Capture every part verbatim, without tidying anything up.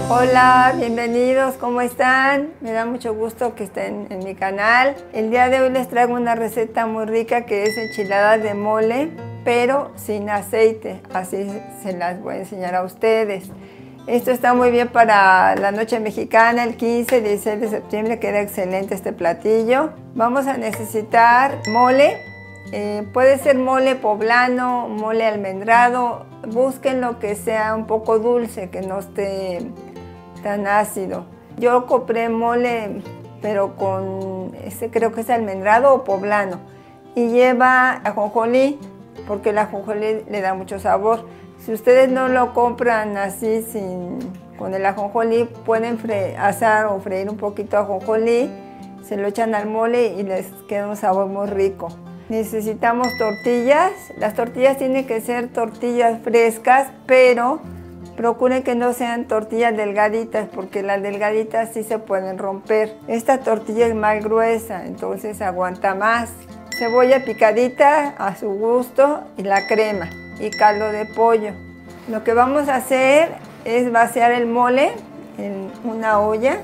Hola, bienvenidos, ¿cómo están? Me da mucho gusto que estén en mi canal. El día de hoy les traigo una receta muy rica que es enchiladas de mole, pero sin aceite. Así se las voy a enseñar a ustedes. Esto está muy bien para la noche mexicana, el quince y dieciséis de septiembre, queda excelente este platillo. Vamos a necesitar mole, eh, puede ser mole poblano, mole almendrado. Busquen lo que sea un poco dulce, que no esté tan ácido. Yo compré mole, pero con, este creo que es almendrado o poblano, y lleva ajonjolí, porque el ajonjolí le da mucho sabor. Si ustedes no lo compran así sin, con el ajonjolí, pueden fre asar o freír un poquito de ajonjolí, se lo echan al mole y les queda un sabor muy rico. Necesitamos tortillas. Las tortillas tienen que ser tortillas frescas, pero procuren que no sean tortillas delgaditas, porque las delgaditas sí se pueden romper. Esta tortilla es más gruesa, entonces aguanta más. Cebolla picadita a su gusto y la crema y caldo de pollo. Lo que vamos a hacer es vaciar el mole en una olla.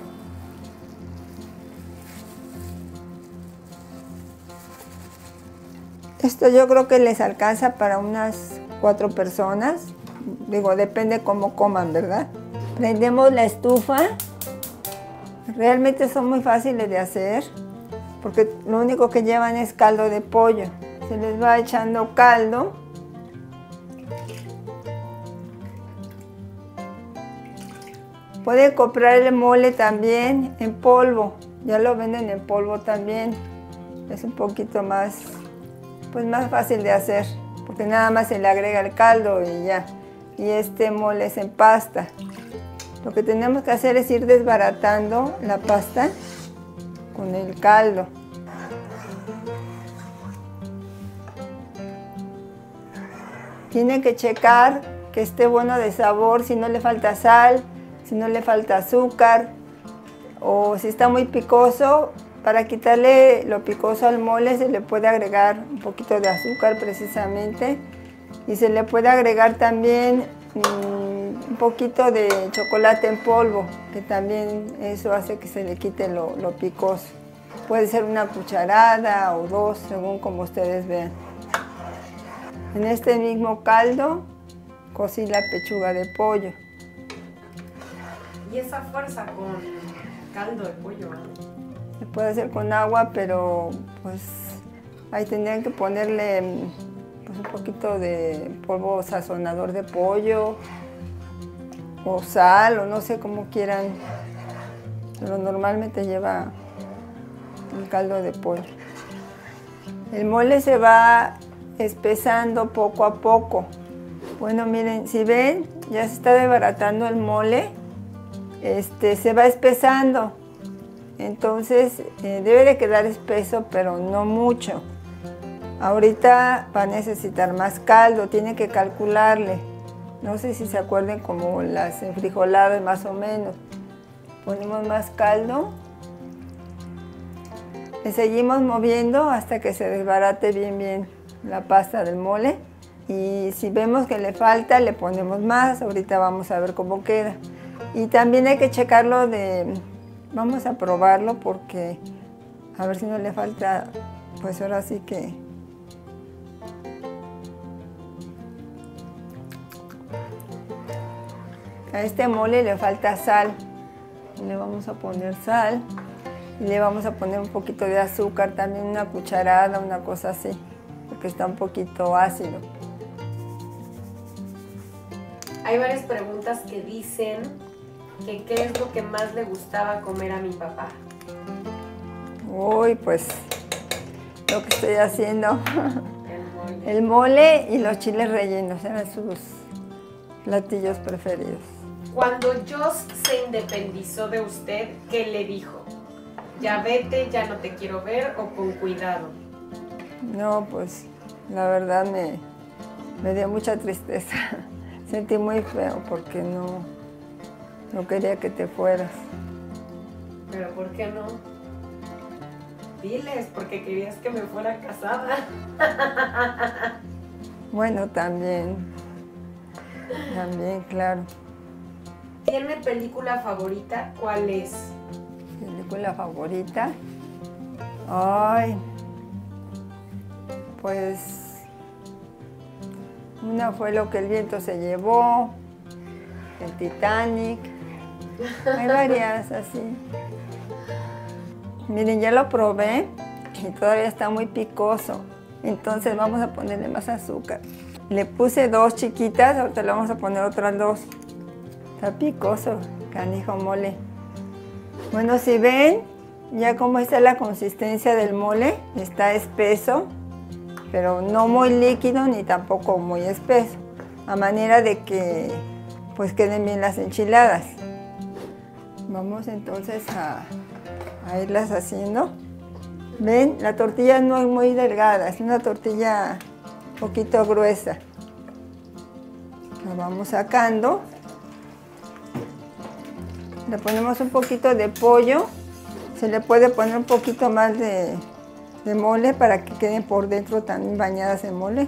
Esto yo creo que les alcanza para unas cuatro personas. Digo, depende cómo coman, ¿verdad? Prendemos la estufa. Realmente son muy fáciles de hacer, porque lo único que llevan es caldo de pollo. Se les va echando caldo. Pueden comprar el mole también en polvo. Ya lo venden en polvo también. Es un poquito más, pues más fácil de hacer, porque nada más se le agrega el caldo y ya. Y este mole es en pasta. Lo que tenemos que hacer es ir desbaratando la pasta con el caldo. Tienen que checar que esté bueno de sabor, si no le falta sal, si no le falta azúcar, o si está muy picoso. Para quitarle lo picoso al mole se le puede agregar un poquito de azúcar precisamente, y se le puede agregar también mmm, un poquito de chocolate en polvo, que también eso hace que se le quite lo, lo picoso. Puede ser una cucharada o dos, según como ustedes vean. En este mismo caldo cocí la pechuga de pollo. ¿Y esa fuerza con caldo de pollo? Se puede hacer con agua, pero pues ahí tendrían que ponerle pues, un poquito de polvo sazonador de pollo o sal, o no sé cómo quieran, pero normalmente lleva el caldo de pollo. El mole se va espesando poco a poco. Bueno, miren, si ven, ya se está desbaratando el mole, este, se va espesando. Entonces eh, debe de quedar espeso, pero no mucho. Ahorita va a necesitar más caldo, tiene que calcularle. No sé si se acuerden como las enfrijoladas más o menos. Ponemos más caldo. Le seguimos moviendo hasta que se desbarate bien bien la pasta del mole. Y si vemos que le falta, le ponemos más. Ahorita vamos a ver cómo queda. Y también hay que checarlo de... Vamos a probarlo porque a ver si no le falta, pues ahora sí que... A este mole le falta sal. Le vamos a poner sal y le vamos a poner un poquito de azúcar, también una cucharada, una cosa así, porque está un poquito ácido. Hay varias preguntas que dicen que qué es lo que más le gustaba comer a mi papá. Uy, pues lo que estoy haciendo. El mole. El mole y los chiles rellenos eran sus platillos preferidos. Cuando Joss se independizó de usted, ¿qué le dijo? ¿Ya vete, ya no te quiero ver o con cuidado? No, pues la verdad me, me dio mucha tristeza. Sentí muy feo porque no, no quería que te fueras. ¿Pero por qué no? Diles, porque querías que me fuera casada. Bueno, también. También, claro. ¿Tiene película favorita? ¿Cuál es? ¿Película favorita? Ay, pues una fue Lo que el viento se llevó, el Titanic, hay varias así. Miren, ya lo probé y todavía está muy picoso, entonces vamos a ponerle más azúcar. Le puse dos chiquitas, ahorita le vamos a poner otras dos. Está picoso, canijo mole. Bueno, si ven, ya cómo está la consistencia del mole, está espeso, pero no muy líquido ni tampoco muy espeso, a manera de que pues queden bien las enchiladas. Vamos entonces a, a irlas haciendo. Ven, la tortilla no es muy delgada, es una tortilla un poquito gruesa. La vamos sacando. Le ponemos un poquito de pollo. Se le puede poner un poquito más de, de mole para que queden por dentro también bañadas en mole.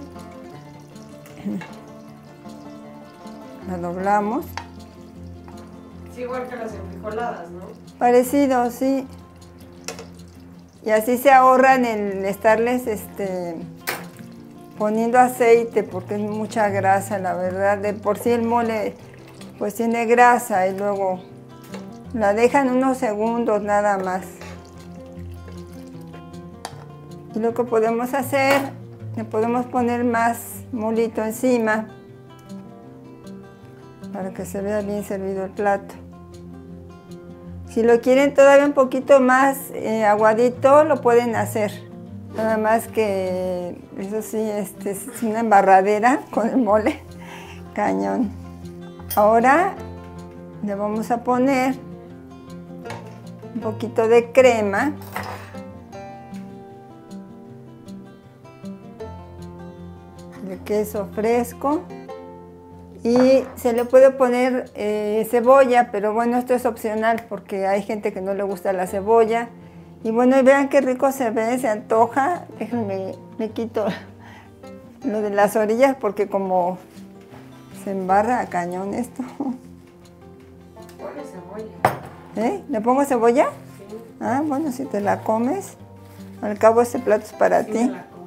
La doblamos. Es igual que las enfrijoladas, ¿no? Parecido, sí. Y así se ahorran el estarles este, poniendo aceite, porque es mucha grasa, la verdad. De por sí el mole pues tiene grasa y luego la dejan unos segundos nada más. Y lo que podemos hacer, le podemos poner más molito encima para que se vea bien servido el plato. Si lo quieren todavía un poquito más eh, aguadito, lo pueden hacer. Nada más que, eso sí, este, es una embarradera con el mole, cañón. Ahora le vamos a poner un poquito de crema. De queso fresco. Y se le puede poner eh, cebolla, pero bueno, esto es opcional porque hay gente que no le gusta la cebolla. Y bueno, y vean qué rico se ve, se antoja. Déjenme, me quito lo de las orillas porque como se embarra a cañón esto. Ponle cebolla. ¿Eh? ¿Le pongo cebolla? Sí. Ah, bueno, si te la comes. Al cabo este plato es para Sí, ti. me la como.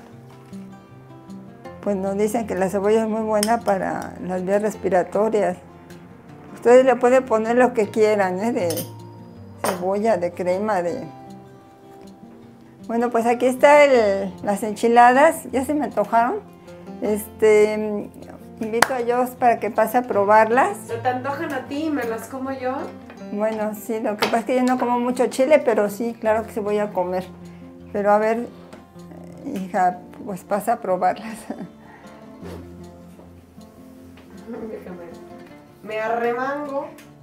Pues nos dicen que la cebolla es muy buena para las vías respiratorias. Ustedes le pueden poner lo que quieran, ¿eh? De cebolla, de crema, de... Bueno, pues aquí están las enchiladas, ya se me antojaron. Este, invito a Jos para que pase a probarlas. ¿Se te antojan a ti y me las como yo? Bueno, sí, lo que pasa es que yo no como mucho chile, pero sí, claro que sí voy a comer. Pero a ver, hija, pues pasa a probarlas. Déjame. Me arremango.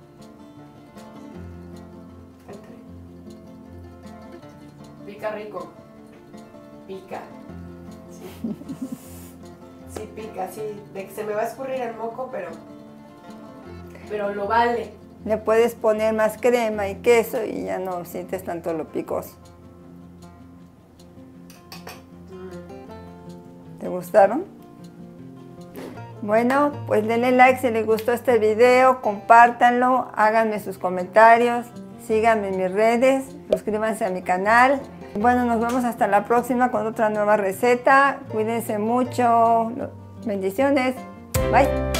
Pica rico. Pica. Sí. Sí pica, sí. De que se me va a escurrir el moco, pero... Pero lo vale. Le puedes poner más crema y queso y ya no sientes tanto lo picoso. ¿Te gustaron? Bueno, pues denle like si les gustó este video, compártanlo, háganme sus comentarios, síganme en mis redes, suscríbanse a mi canal. Bueno, nos vemos hasta la próxima con otra nueva receta. Cuídense mucho. Bendiciones. Bye.